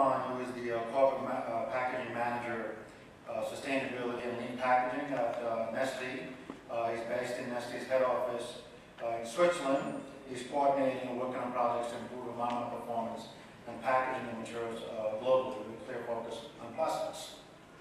Stefan, who is the Corporate Packaging Manager, Sustainability and Lean Packaging at Nestle. He's based in Nestle's head office in Switzerland. He's coordinating and working on projects to improve environmental performance and packaging and materials globally with a clear focus on plastics.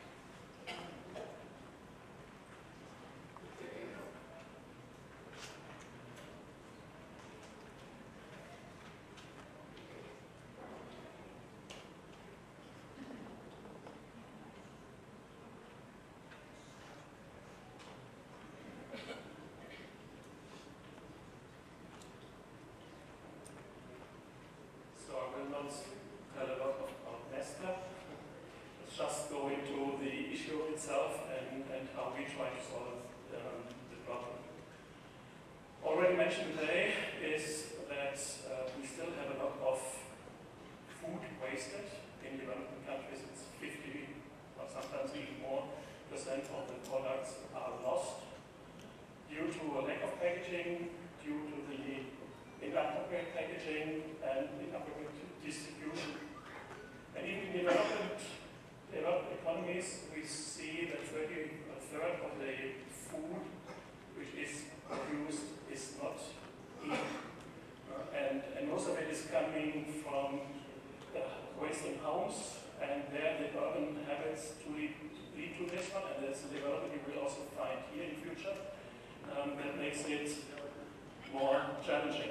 Tell a lot about Nestle. Let's just go into the issue itself and how we try to solve the problem. Already mentioned today is that we still have a lot of food wasted in developing countries. It's 50 or sometimes even more percent of the products are lost due to a lack of packaging, due to the inappropriate packaging and inappropriate distribution. And even in developed economies, we see that 30% of the food which is produced is not eaten. And most of it is coming from waste in homes, and there the urban habits to lead to this one, and that's a development we will also find here in future. That makes it more challenging.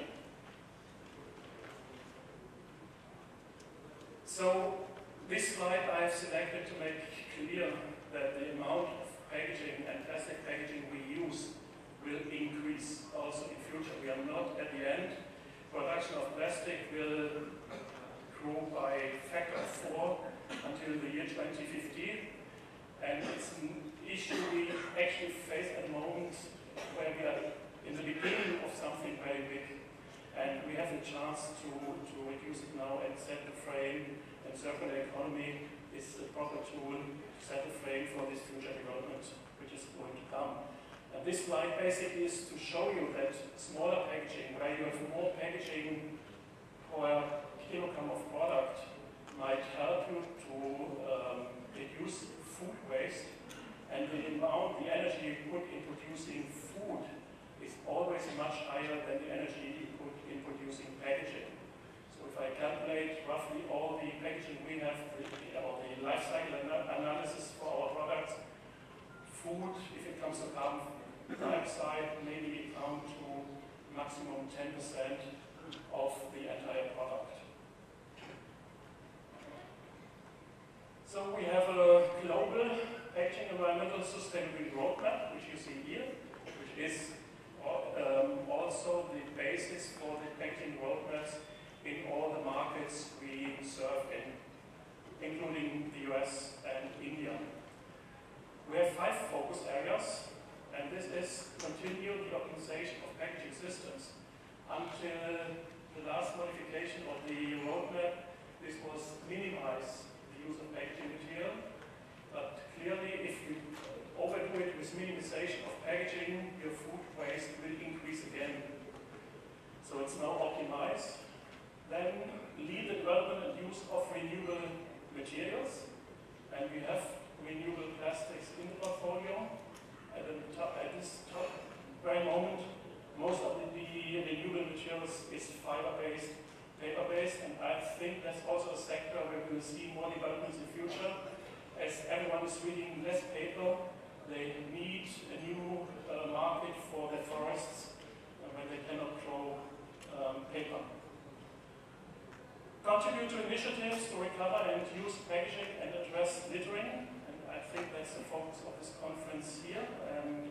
So this slide I have selected to make clear that the amount of packaging and plastic packaging we use will increase also in future. We are not at the end. Production of plastic will grow by factor 4 until the year 2050. And it's an issue we actually face at the moment where we are in the beginning of something very big. And we have the chance to reduce it now and set the frame, and circular economy is the proper tool to set the frame for this future development which is going to come. And this slide basically is to show you that smaller packaging, where you have more packaging per kilogram of product, might help you to reduce food waste, and the energy you put in producing food is always much higher than the energy you put in producing packaging. So if I calculate roughly all the packaging we have, or the life cycle analysis for our products, food, if it comes to carbon dioxide, maybe come to maximum 10% of the entire product. So we have a global packaging environmental sustainability roadmap, which you see here, which is also the basis for the packaging roadmaps in all the markets we serve in, including the US and India. We have 5 focus areas, and this is continue the optimization of packaging systems. Until the last modification of the roadmap, this was minimize the use of packaging material, but clearly if you overdo it with minimization of packaging, your food waste will increase again. So it's now optimized. Then lead the development and use of renewable materials, and we have renewable plastics in the portfolio. At this very moment, most of the renewable materials is fiber-based, paper-based, and I think that's also a sector where we will see more developments in the future. As everyone is reading less paper, they need a new market for their forests when they cannot grow paper. Contribute to initiatives to recover and use packaging and address littering, and I think that's the focus of this conference here, and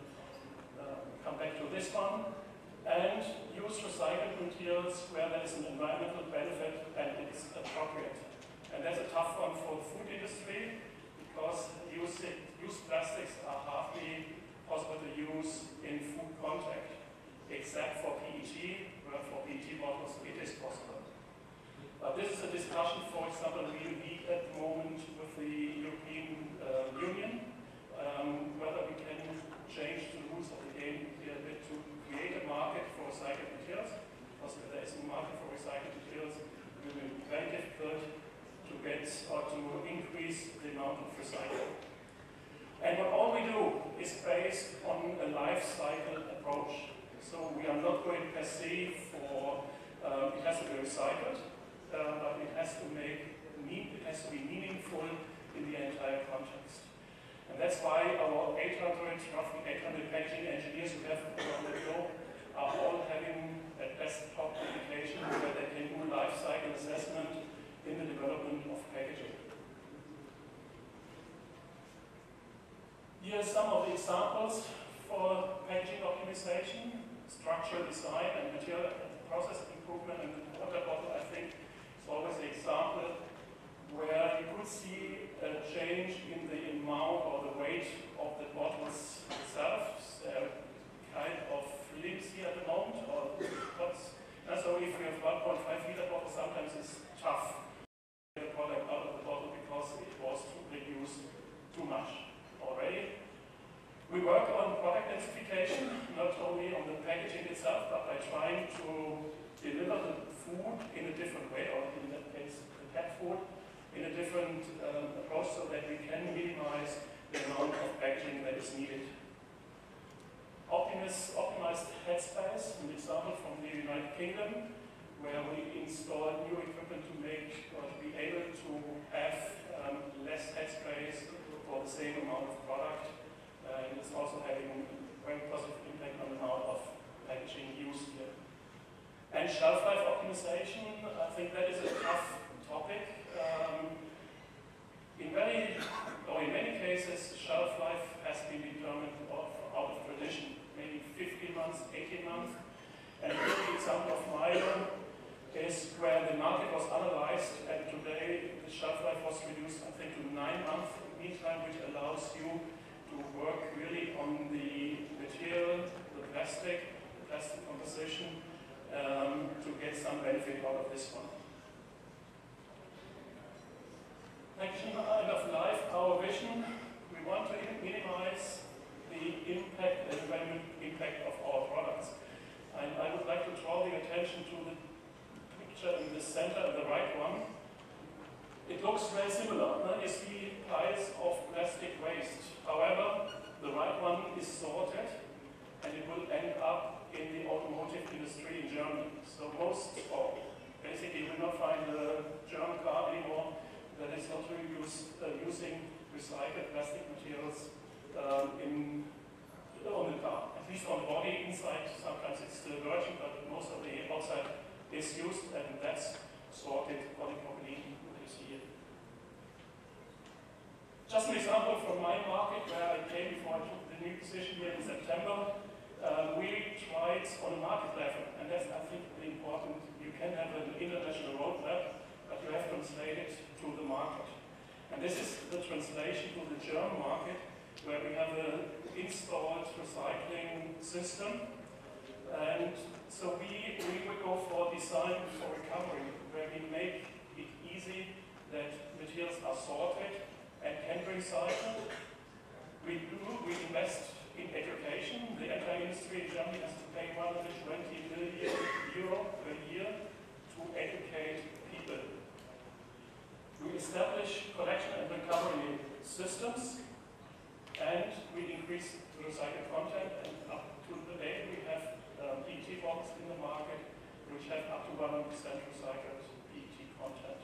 come back to this one. And use recycled materials where there is an environmental benefit and it is appropriate. And that's a tough one for the food industry, because used plastics are hardly possible to use in food contact, except for PET, where for PET bottles it is possible. But this is a discussion, for example, we lead at the moment with the European Union, whether we can change the rules of the game here a bit to create a market for recycled materials, because if there is no market for recycled materials, it will be very difficult to get get or to increase the amount of recycling. And what all we do is based on a life cycle approach. So we are not going per se for it has to be recycled, but it has to be meaningful in the entire context. And that's why our roughly 800 packaging engineers who have on the globe are all having a desktop application where they can do life cycle assessment in the development of packaging. Here are some of the examples for packaging optimization, structural design and material and process improvement. And the water bottle, I think, is always an example where you could see a change in the amount or the weight of the bottles itself. Kind of flimsy at the moment, or what's, and so if we have 1.5 liter bottle, sometimes it's tough to get the product out of the bottle because it was reduced too much already. We work on product densification, not only on the packaging itself, but by trying to deliver the food in a different way, or in that case, the pet food, in a different approach so that we can minimize the amount of packaging that is needed. Optimized headspace, an example from the United Kingdom, where we install new equipment to make or to be able to have less headspace for the same amount of product. And it's also having a very positive impact on the amount of packaging used here. And shelf life optimization, I think that is a tough topic. In many cases, shelf life has been determined out of tradition, maybe 15 months, 18 months. And the example of Milo is where the market was analyzed, and today the shelf life was reduced, I think, to 9 months meantime, which allows you to work really on the material, the plastic composition, to get some benefit out of this one. Packaging end of life, our vision, we want to minimize the impact, the environmental impact of our products. And I would like to draw the attention to the picture in the center, the right one. It looks very similar. It's the piles of plastic waste. However, the right one is sorted, and it will end up in the automotive industry in Germany. So basically you will not find a German car anymore that is not using recycled plastic materials on the car. At least on the body, inside sometimes it's still virgin, but most of the outside is used, and that's sorted polypropylene that you see here. Just an example from my market where I came before I took the new position here in September. We tried on a market level, and that's, I think, really important. You can have an international roadmap, but you have to translate it to the market. And this is the translation to the German market, where we have an installed recycling system. And so we would go for design for recovery, where we make it easy that materials are sorted and can be recycled. We invest in education. The entire industry in Germany has to pay 120 million euro per year to educate people. We establish collection and recovery systems, and we increase the recycled content, and up to today we have PET bottles in the market which have up to 100% recycled PET content.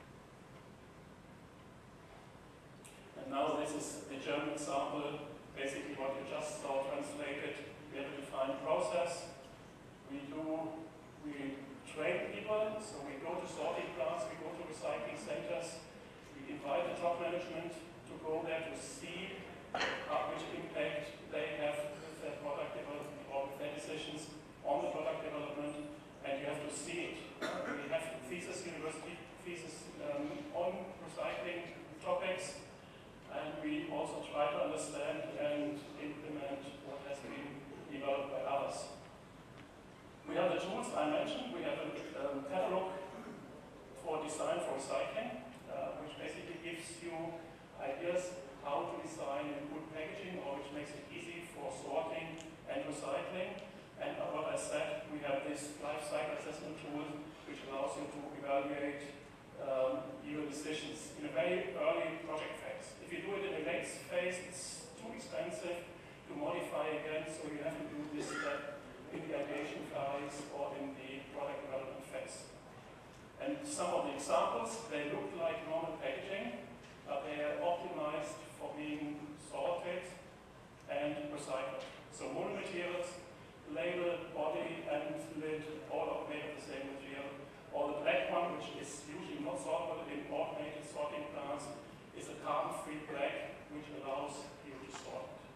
And now this is the German example, basically what you just saw translated. We have a defined process. We train people, so we go to sorting plants, we go to recycling centers, we invite the top management to go there to see which impact they have with their product development or with their decisions on the product development, and you have to see it. We have university thesis on recycling topics, and we also try to understand and implement what has been developed by others. We have the tools I mentioned. We have a catalog for design for recycling, which basically gives you ideas how to design a good packaging, or which makes it easy for sorting and recycling. And what I said, we have this life cycle assessment tool, which allows you to evaluate your decisions. In very early project phase. If you do it in the late phase, it's too expensive to modify again, so you have to do this step in the ideation phase or in the product development phase. And some of the examples, they look like normal packaging, but they are optimized for being sorted and recycled. So monomaterials, label, body, and lid, all are made of the same material. Or the black one, which is usually not sorted in automated sorting plants, is a carbon-free black, which allows you to sort it.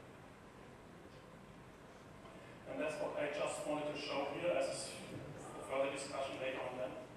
And that's what I just wanted to show here as a further discussion later on then.